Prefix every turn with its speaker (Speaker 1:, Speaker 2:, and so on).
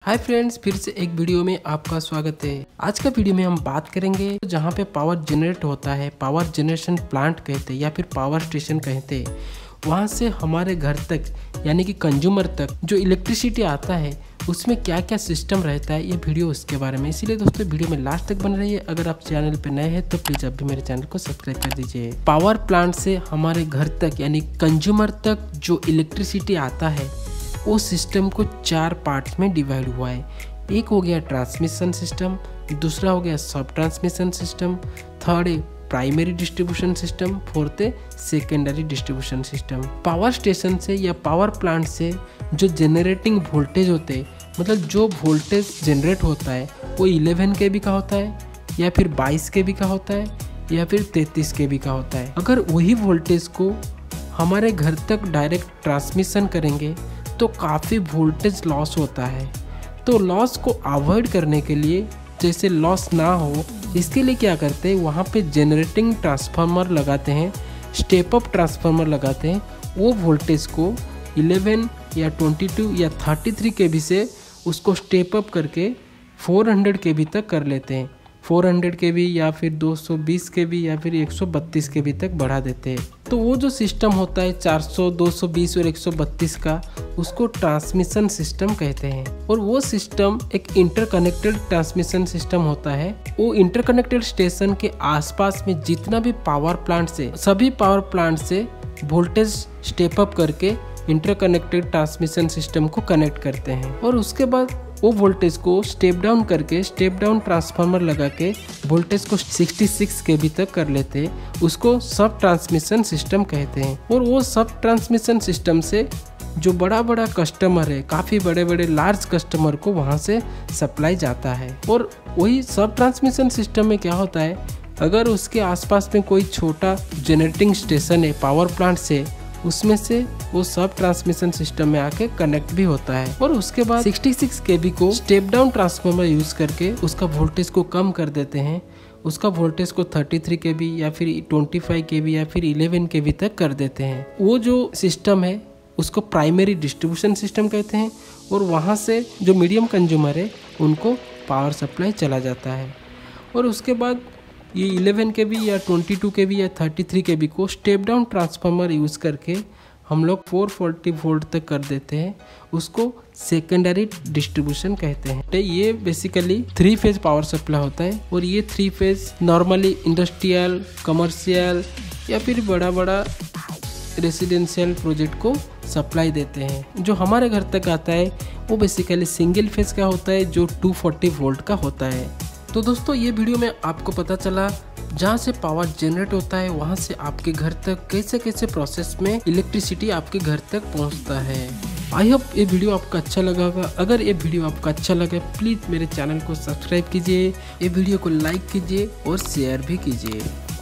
Speaker 1: Hi friends, फिर से एक वीडियो में आपका स्वागत है। आज का वीडियो में हम बात करेंगे जहाँ पे पावर जनरेट होता है, पावर जनरेशन प्लांट कहते हैं या फिर पावर स्टेशन कहते हैं, वहाँ से हमारे घर तक यानी कि कंज्यूमर तक जो इलेक्ट्रिसिटी आता है उसमें क्या क्या सिस्टम रहता है, ये वीडियो उसके बारे में। इसीलिए दोस्तों वीडियो में लास्ट तक बने रहिए। अगर आप चैनल पे नए हैं तो प्लीज़ आप भी मेरे चैनल को सब्सक्राइब कर दीजिए। पावर प्लांट से हमारे घर तक यानी कंज्यूमर तक जो इलेक्ट्रिसिटी आता है वो सिस्टम को 4 पार्ट्स में डिवाइड हुआ है। एक हो गया ट्रांसमिशन सिस्टम, दूसरा हो गया सब ट्रांसमिशन सिस्टम, थर्ड है प्राइमरी डिस्ट्रीब्यूशन सिस्टम, फोर्थ है secondary distribution system. Power station से या पावर प्लांट से जो जनरेटिंग वोल्टेज होते हैं, मतलब जो वोल्टेज जनरेट होता है वो 11 kV का होता है या फिर 22 kV का होता है या फिर 33 kV का होता है। अगर वही वोल्टेज को हमारे घर तक डायरेक्ट ट्रांसमिशन करेंगे तो काफ़ी वोल्टेज लॉस होता है। तो लॉस को अवॉइड करने के लिए, जैसे लॉस ना हो इसके लिए क्या करते हैं, वहाँ पे जनरेटिंग ट्रांसफार्मर लगाते हैं, स्टेप अप ट्रांसफार्मर लगाते हैं। वो वोल्टेज को 11 या 22 या 33 kV से उसको स्टेप अप करके 400 kV तक कर लेते हैं। 400 kV या फिर 220 kV या फिर 132 kV तक बढ़ा देते हैं। तो वो जो सिस्टम होता है 400, 220 और 132 का, उसको ट्रांसमिशन सिस्टम कहते हैं। और वो सिस्टम एक इंटरकनेक्टेड ट्रांसमिशन सिस्टम होता है। वो इंटरकनेक्टेड स्टेशन के आसपास में जितना भी पावर प्लांट से, सभी पावर प्लांट से वोल्टेज स्टेप अप करके इंटरकनेक्टेड ट्रांसमिशन सिस्टम को कनेक्ट करते हैं। और उसके बाद वो वोल्टेज को स्टेप डाउन करके, स्टेप डाउन ट्रांसफार्मर लगा के वोल्टेज को 66 kV तक कर लेते हैं। उसको सब ट्रांसमिशन सिस्टम कहते हैं। और वो सब ट्रांसमिशन सिस्टम से जो बड़ा बड़ा कस्टमर है, काफ़ी बड़े बड़े लार्ज कस्टमर को वहाँ से सप्लाई जाता है। और वही सब ट्रांसमिशन सिस्टम में क्या होता है, अगर उसके आसपास में कोई छोटा जनरेटिंग स्टेशन है पावर प्लांट से, उसमें से वो सब ट्रांसमिशन सिस्टम में आके कनेक्ट भी होता है। और उसके बाद 66 kV को स्टेप डाउन ट्रांसफार्मर यूज करके उसका वोल्टेज को कम कर देते हैं। उसका वोल्टेज को 33 kV या फिर 25 kV या फिर 11 kV तक कर देते हैं। वो जो सिस्टम है उसको प्राइमरी डिस्ट्रीब्यूशन सिस्टम कहते हैं। और वहाँ से जो मीडियम कंज्यूमर है उनको पावर सप्लाई चला जाता है। और उसके बाद ये 11 kV या 22 kV या 33 kV को स्टेप डाउन ट्रांसफार्मर यूज़ करके हम लोग 440 वोल्ट तक कर देते हैं। उसको सेकेंडरी डिस्ट्रीब्यूशन कहते हैं। तो ये बेसिकली 3 फेज पावर सप्लाई होता है। और ये 3 फेज नॉर्मली इंडस्ट्रियल, कमर्शियल या फिर बड़ा बड़ा रेसिडेंशियल प्रोजेक्ट को सप्लाई देते हैं। जो हमारे घर तक आता है वो बेसिकली सिंगल फेज का होता है, जो 240 वोल्ट का होता है। तो दोस्तों ये वीडियो में आपको पता चला जहाँ से पावर जनरेट होता है वहाँ से आपके घर तक कैसे कैसे प्रोसेस में इलेक्ट्रिसिटी आपके घर तक पहुँचता है। आई होप ये वीडियो आपका अच्छा लगा होगा। अगर ये वीडियो आपका अच्छा लगे प्लीज़ मेरे चैनल को सब्सक्राइब कीजिए, ये वीडियो को लाइक कीजिए और शेयर भी कीजिए।